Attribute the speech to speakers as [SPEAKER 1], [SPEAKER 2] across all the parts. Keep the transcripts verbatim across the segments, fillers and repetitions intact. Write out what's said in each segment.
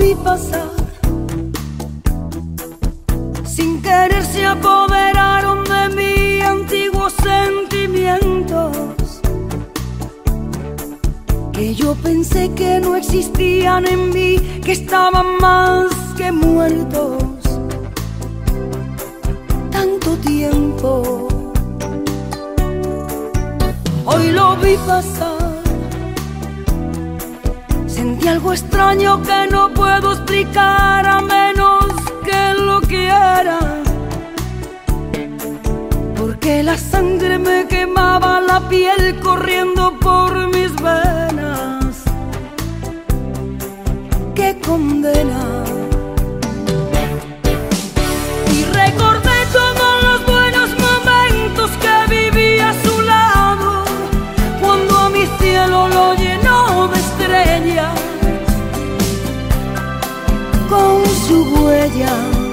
[SPEAKER 1] vi pasar, sin querer se apoderaron de mí antiguos sentimientos que yo pensé que no existían en mí, que estaban más que muertos. Tanto tiempo, hoy lo vi pasar, sentí algo extraño que no puedo explicar a menos que lo quiera, porque la sangre me quemaba la piel corriendo por mis venas. ¡Qué condena! Y recordé todos los buenos momentos que viví a su lado, cuando a mi cielo lo llenó de estrellas con su huella.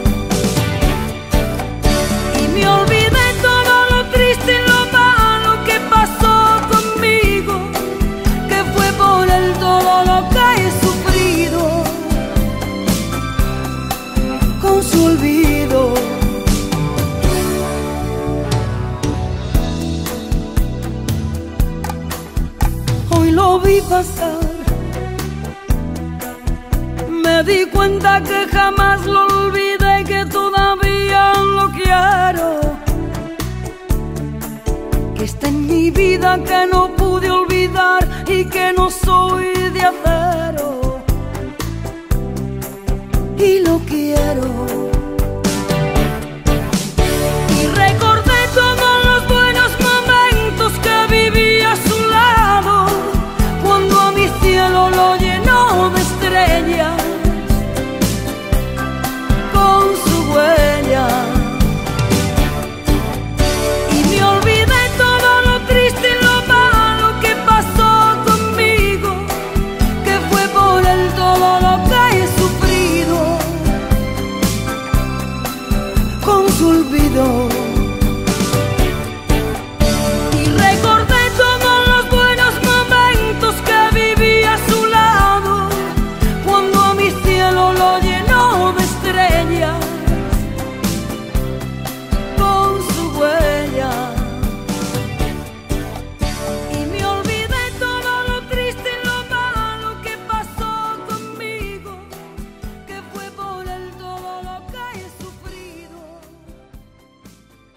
[SPEAKER 1] Y me olvidé todo lo triste y lo malo que pasó conmigo, que fue por él todo lo que he sufrido, con su olvido. Hoy lo vi pasar, me di cuenta que jamás lo olvidé y que todavía lo quiero, que está en mi vida, que no pude olvidar y que no soy de acero, y lo quiero. Y recordé todos los buenos momentos que viví a su lado, cuando a mi cielo lo llenó de estrellas con su huella. Y me olvidé todo lo triste y lo malo que pasó conmigo, que fue por él todo lo que he sufrido, con su olvido. Y recordé todos los buenos momentos que viví a su lado, cuando a mi cielo lo llenó de estrellas con su huella. Y me olvidé todo lo triste y lo malo que pasó conmigo, que fue por él todo lo que he sufrido.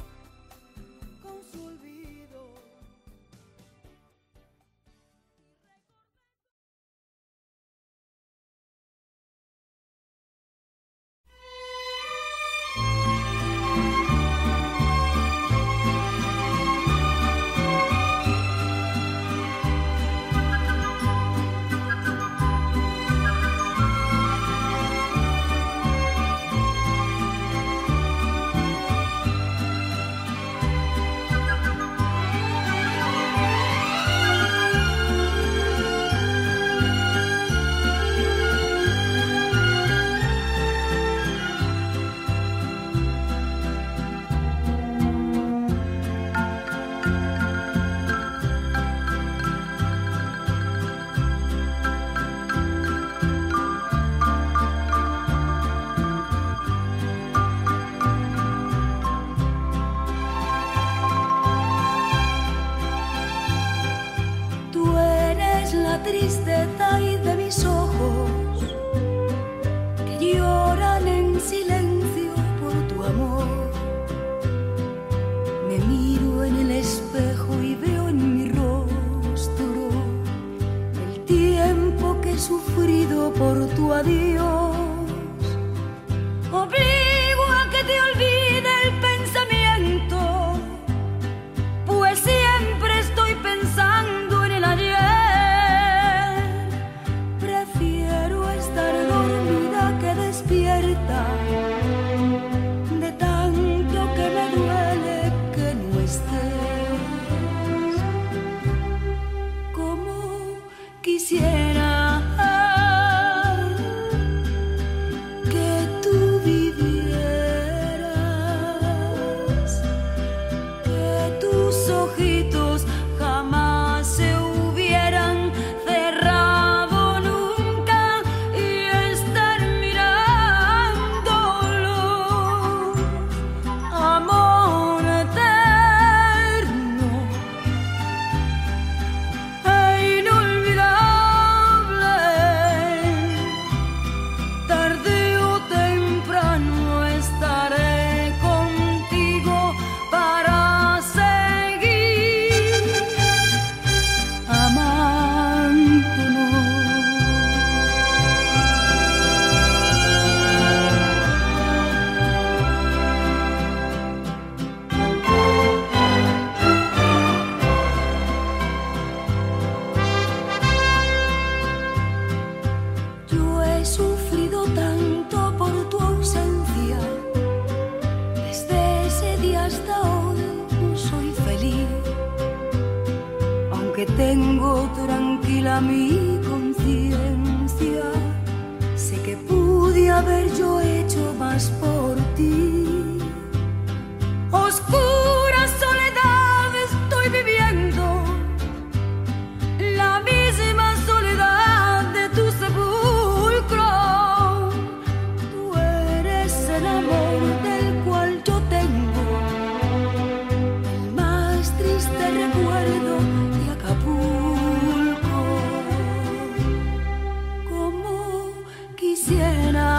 [SPEAKER 1] tengo tranquila mi conciencia. Sé que pude haber yo hecho más por ti. Oscura soledad estoy viviendo, la misma soledad de tu sepulcro. Tú eres el amor del cual yo tengo el más triste recuerdo de Acapulco. Como quisiera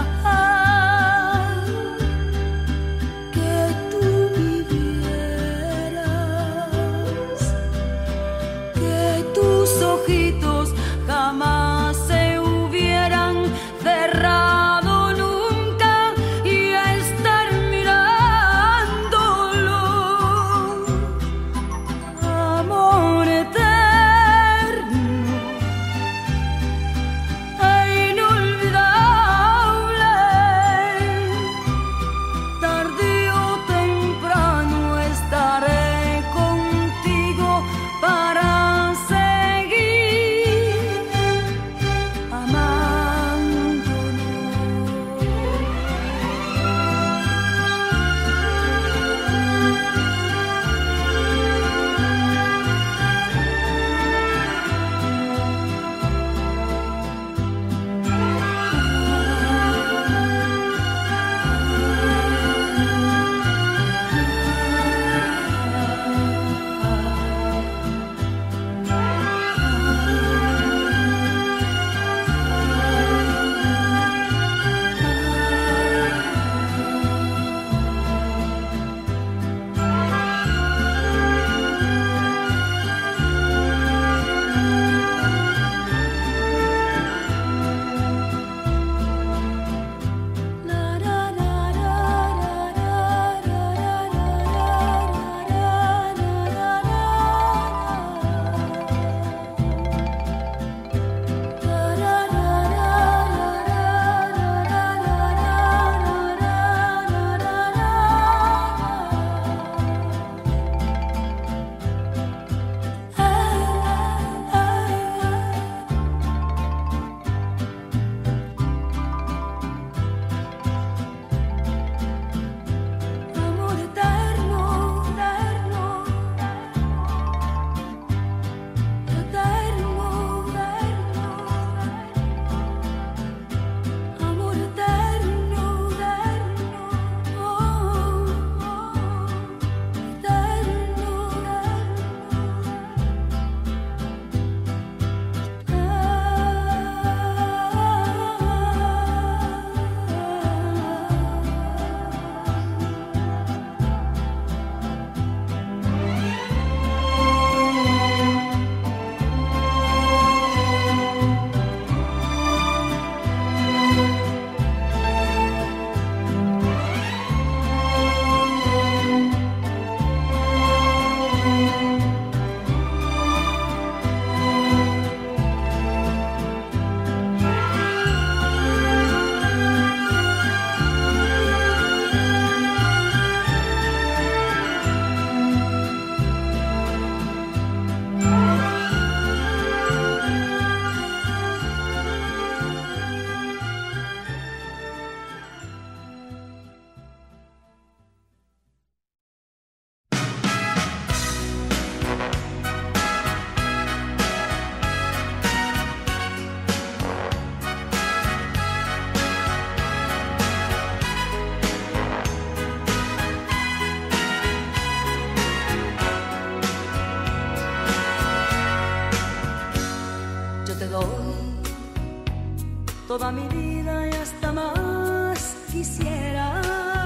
[SPEAKER 2] toda mi vida y hasta más quisiera.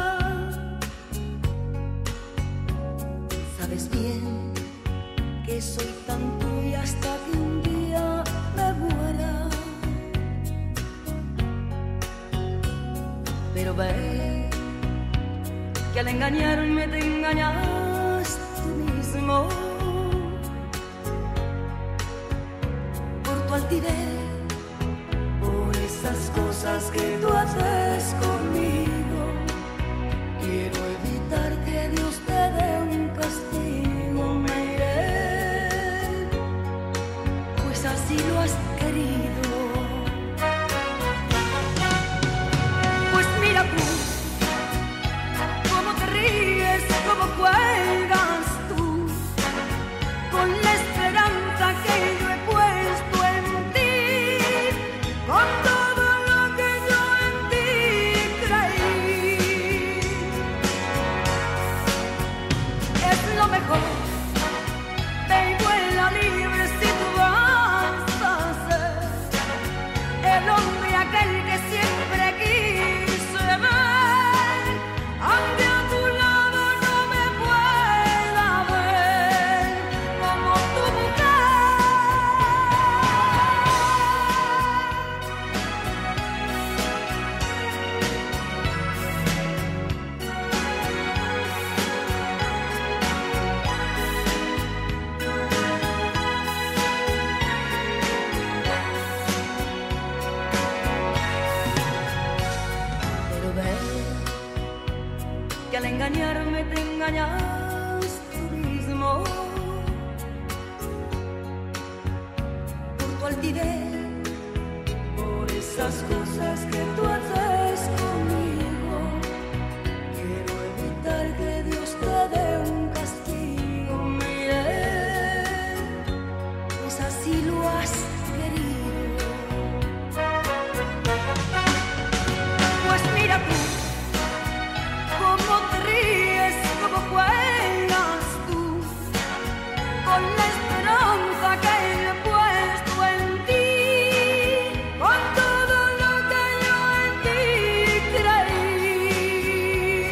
[SPEAKER 2] Sabes bien que soy tan tuya hasta que un día me muera. Pero ve que al engañarme te engañas tú mismo. Por tu altivez, por esas cosas que tú haces conmigo, quiero evitar que Dios te dé un castigo. Me iré mejor. Ve y vuela libre si tú vas a ser el hombre aquel que siempre quise ver, aunque a tu lado no me pueda ver como tu mujer. Que al engañarme te engañas tú mismo, por tu altivez, por esas cosas que tú haces conmigo. Quiero evitar que Dios te dé un castigo, mire, pues así lo has querido. Pues mira tú cómo te ríes, cómo juegas tú con la esperanza que he puesto en ti, con todo lo que yo en ti creí.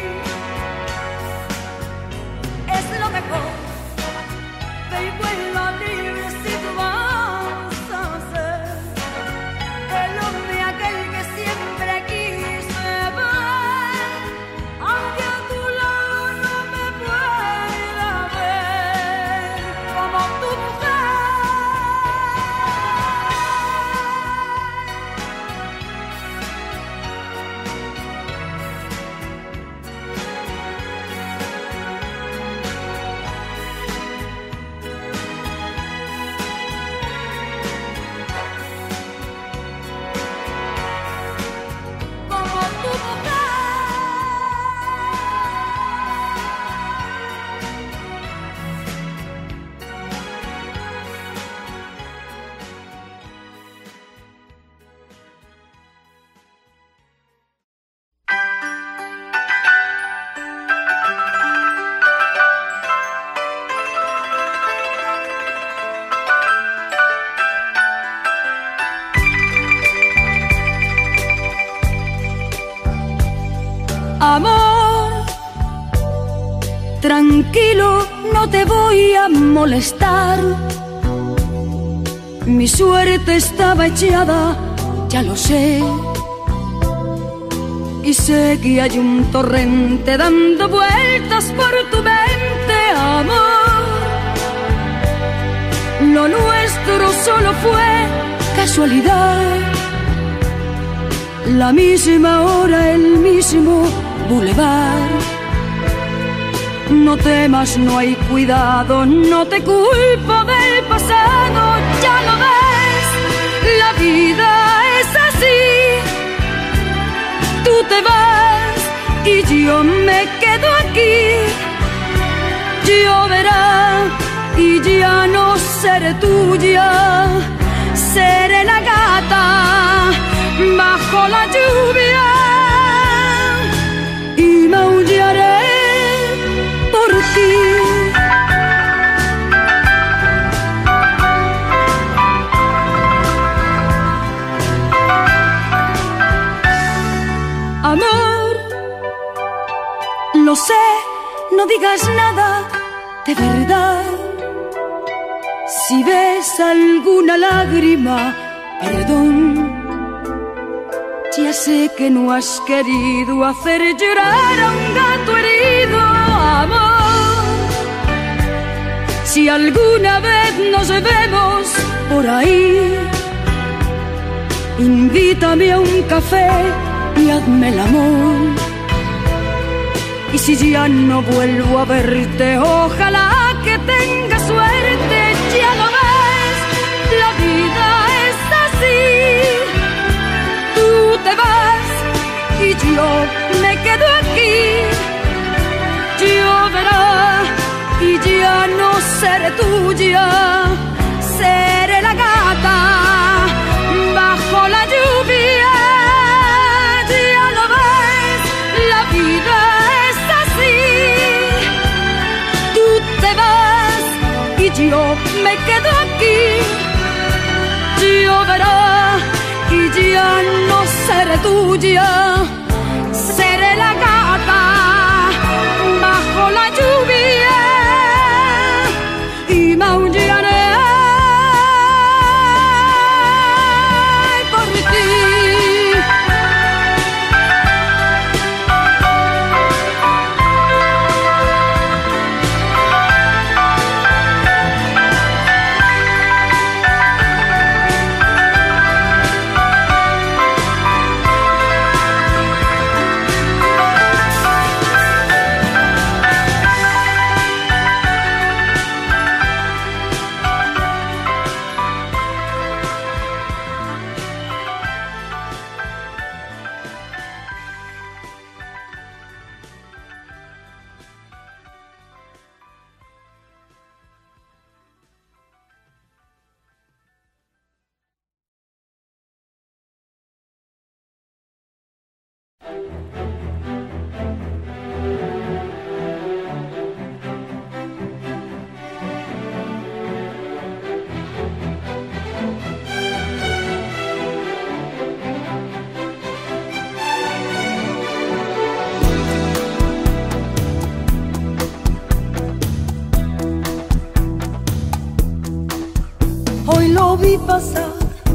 [SPEAKER 2] Es lo mejor, ve y vuela libre si tú vas a ser el hombre aquel que siempre quise ver, aunque a tu lado no me pueda ver como tu mujer. Como tu mujer.
[SPEAKER 1] Amor, tranquilo, no te voy a molestar. Mi suerte estaba echada, ya lo sé. Y sé que hay un torrente dando vueltas por tu mente, amor. Lo nuestro solo fue casualidad. La misma hora, el mismo bulevar. No temas, no hay cuidado, no te culpo del pasado, ya lo ves, la vida es así. Tú te vas y yo me quedo aquí. Lloverá y ya no seré tuya, seré la gata bajo la lluvia y maullaré por ti. Amor, lo sé, no digas nada de verdad. Si ves alguna lágrima, perdón. Ya sé que no has querido hacer llorar a un gato herido, amor. Si alguna vez nos vemos por ahí, invítame a un café y hazme el amor. Y si ya no vuelvo a verte, ojalá que tengas suerte. Ya lo ves, la vida es así. Tú te vas y yo me quedo aquí. Lloverá y ya no seré tuya, seré la gata bajo la lluvia. Ya lo ves, la vida es así. Tú te vas yo me quedo aquí. Lloverá y ya no seré tuya, seré la gata bajo la lluvia y maullaré por ti.
[SPEAKER 2] Hoy lo vi pasar,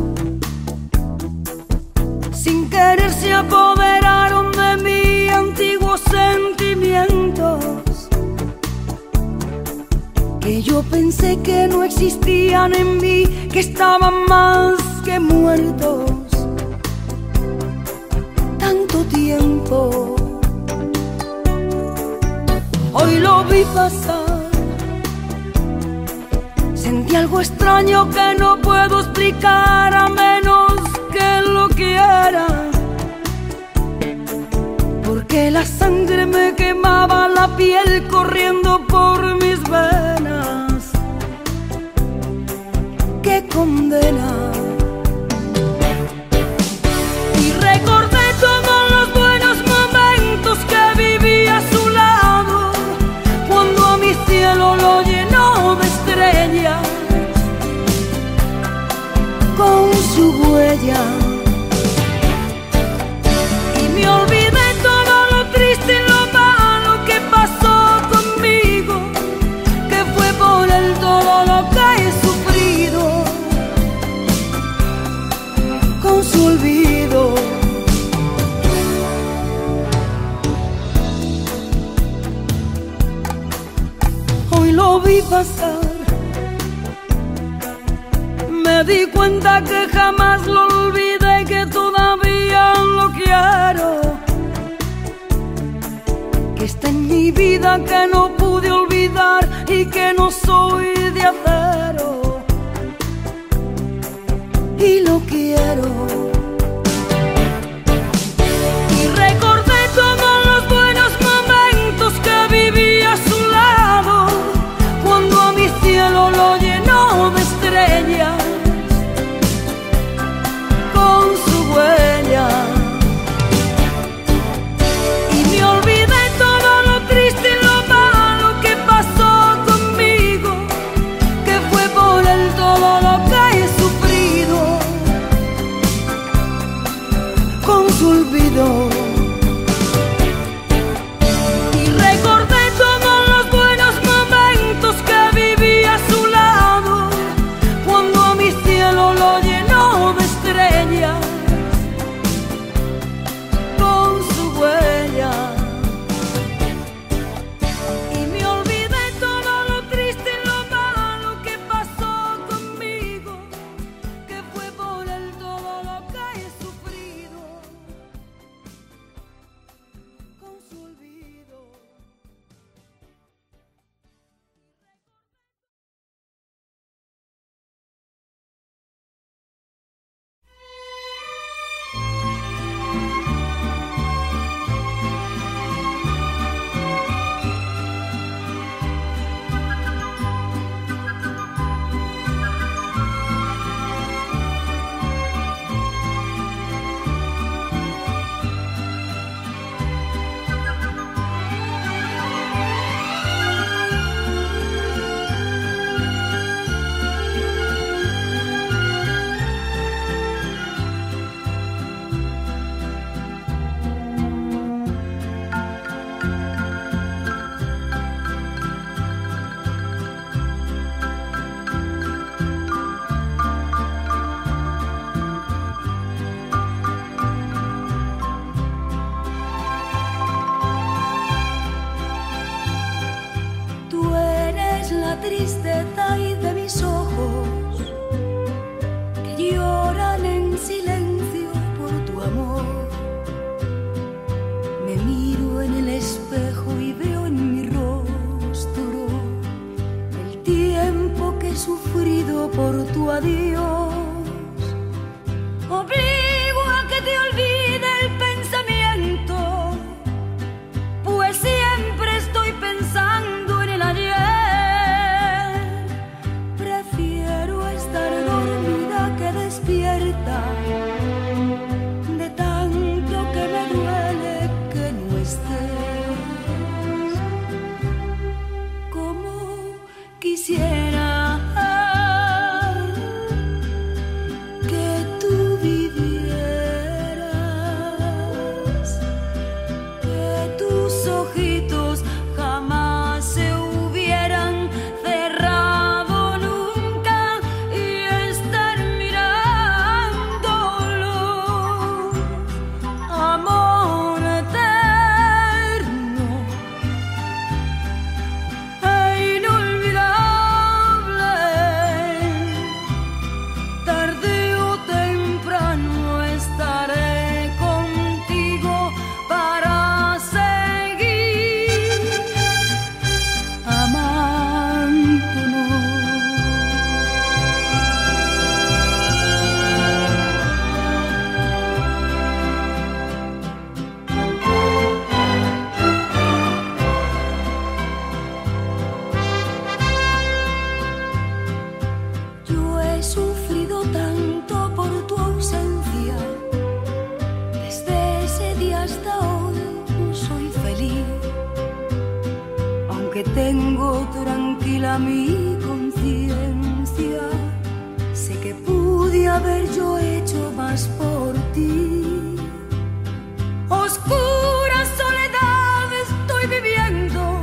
[SPEAKER 2] sin querer se apoderaron de mí antiguos sentimientos que yo pensé que no existían en mí, que estaban más que muertos. Tanto tiempo, hoy lo vi pasar. Sentí algo extraño que no puedo explicar a menos que lo quiera, porque la sangre me quemaba la piel corriendo por mis venas. ¡Qué condena! Y recordé todos los buenos momentos que viví a su lado, cuando a mi cielo lo llenó de estrellas con su huella. Y me olvidé todo lo triste y lo malo que pasó conmigo, que fue por el todo lo que he sufrido, con su olvido. Hoy lo vi pasar, me di cuenta que jamás lo olvidé y que todavía lo quiero, que está en mi vida, que no pude olvidar y que no soy de acero, y lo quiero. Y recordé todos los buenos momentos que viví a su lado, cuando a mi cielo lo llenó de estrellas con su huella. Y me olvidé todo lo triste y lo malo tristeza y de mis ojos que lloran en silencio por tu amor. Me miro en el espejo y veo en mi rostro el tiempo que he sufrido por tu adiós. Obligo a que te olvide el pensamiento, pues siempre estoy pensando en el ayer. Prefiero estar dormida que despierta, de tanto que me duele que no estés. Como quisiera tengo tranquila mi conciencia, sé que pude haber yo hecho más por ti. Oscura soledad estoy viviendo,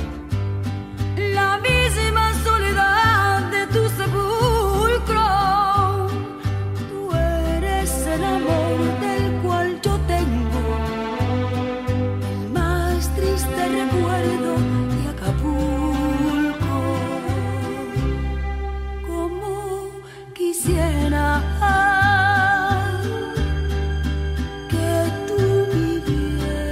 [SPEAKER 2] la misma soledad de tu sepulcro. Tú eres el amor del cual yo tengo el más triste recuerdo. Quisiera que tú vivieras.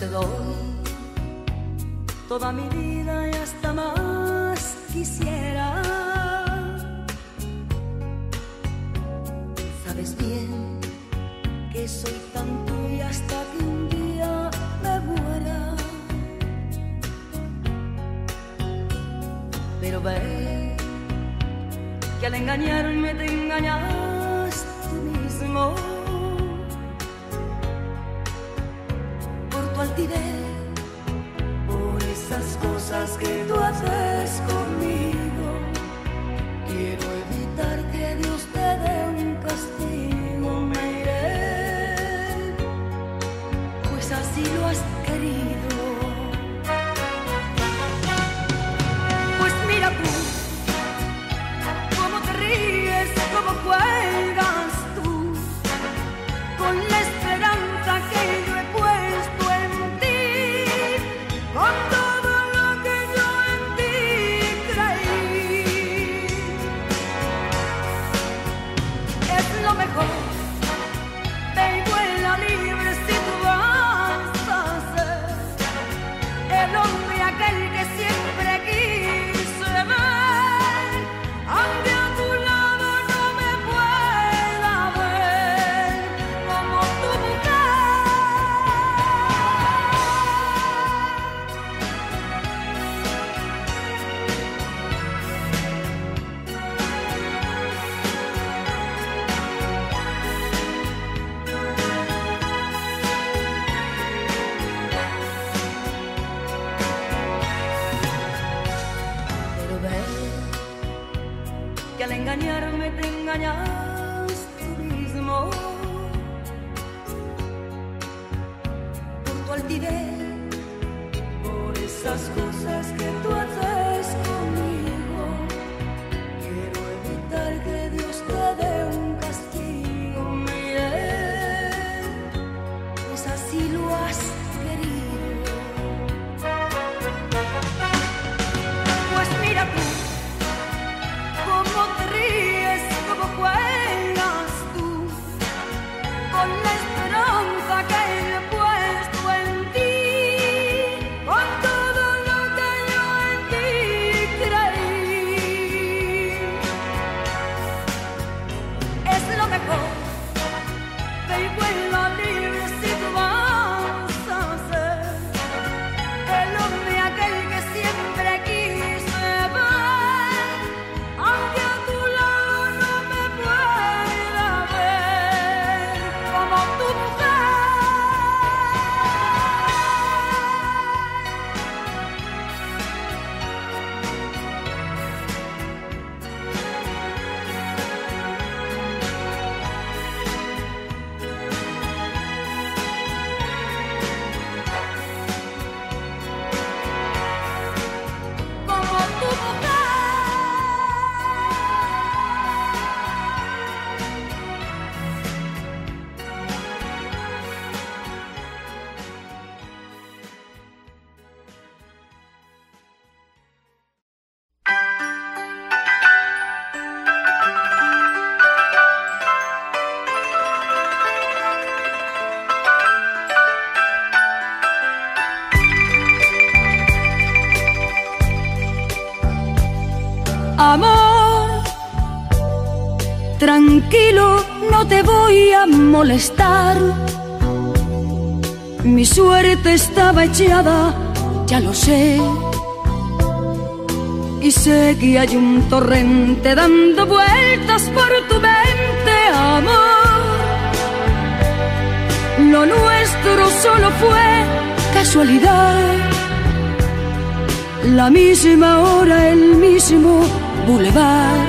[SPEAKER 2] doy toda mi vida y hasta más quisiera. Sabes bien que soy tan tuya hasta que un día me muera. Pero ve que al engañarme te engañas tú mismo. Por tu altivez, por esas cosas que tú haces conmigo, quiero evitar que Dios te dé un castigo. Me iré, pues así lo has querido. Pues mira tú, cómo te ríes, cómo juegas tú con la esperanza que yo he puesto en ti, con todo lo que yo en ti creí. Es lo mejor, ve y vuela libre si tú vas a ser el hombre aquel que siempre quise ver, aunque a tu lado no me pueda ver como tu mujer. Pero ve que al engañarme te engañas tú mismo. Por tu altivez, por esas cosas que tú haces conmigo, quiero evitar que Dios te dé un castigo. Me iré, pues así lo has querido. Pues mira tú, cómo te ríes, cómo juegas tú con la esperanza que yo he puesto en ti, con todo lo que yo en ti creí. Es lo mejor, ve y vuela libre si tú vas a ser el hombre aquel que siempre quise ver, aunque a tu lado no me pueda ver como tu mujer. Como tu mujer.
[SPEAKER 1] Amor, tranquilo, no te voy a molestar. Mi suerte estaba echada, ya lo sé. Y sé que hay un torrente dando vueltas por tu mente, amor. Lo nuestro solo fue casualidad. La misma hora, el mismo bulevar.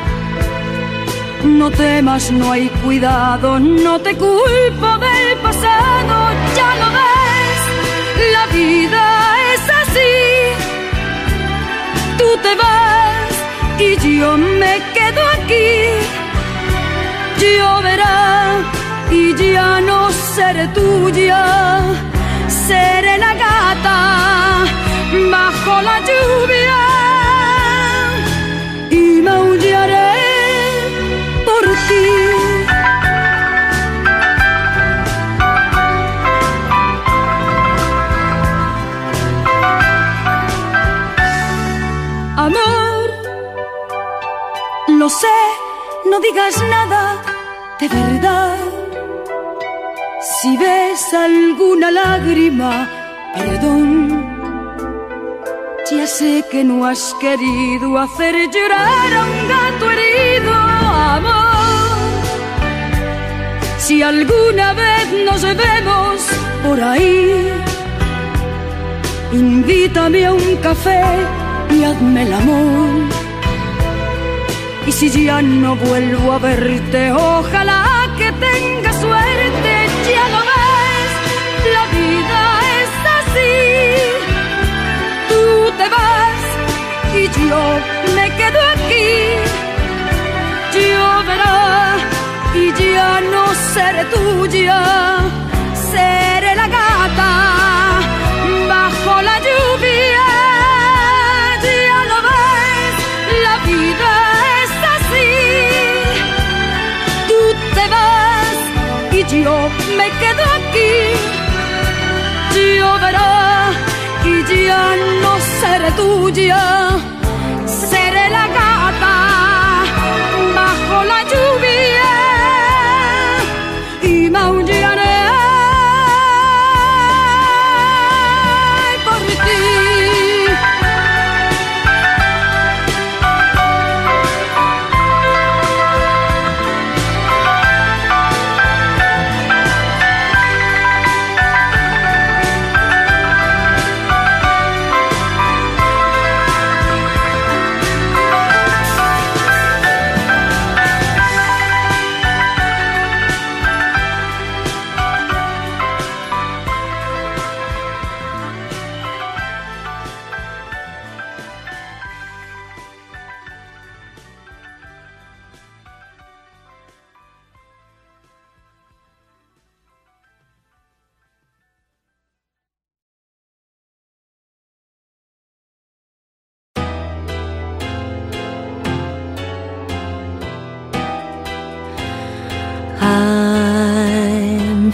[SPEAKER 1] No temas, no hay cuidado, no te culpo del pasado, ya lo ves, la vida es así. Tú te vas y yo me quedo aquí. Lloverá y ya no seré tuya, seré la gata bajo la lluvia y maullaré por ti. lo sé, no digas nada, de verdad. Si ves alguna lágrima, perdón. Ya sé que no has querido hacer llorar a un gato herido, amor. Si alguna vez nos vemos por ahí, invítame a un café y hazme el amor. Y si ya no vuelvo a verte, ojalá que tengas suerte. Ya lo ves, la vida es así. Tú te vas y yo me quedo aquí. Lloverá y ya no seré tuya, seré la gata bajo la lluvia. Ya lo ves, la vida es así. Tú te vas y yo me quedo aquí. Lloverá y ya no seré tuya, seré la gata bajo la lluvia y maullaré por ti. I'm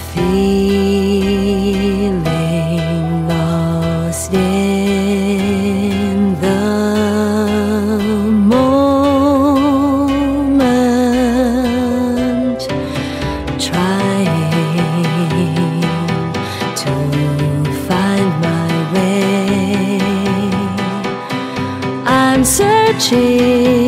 [SPEAKER 1] feeling lost in the moment, trying to find my way. I'm searching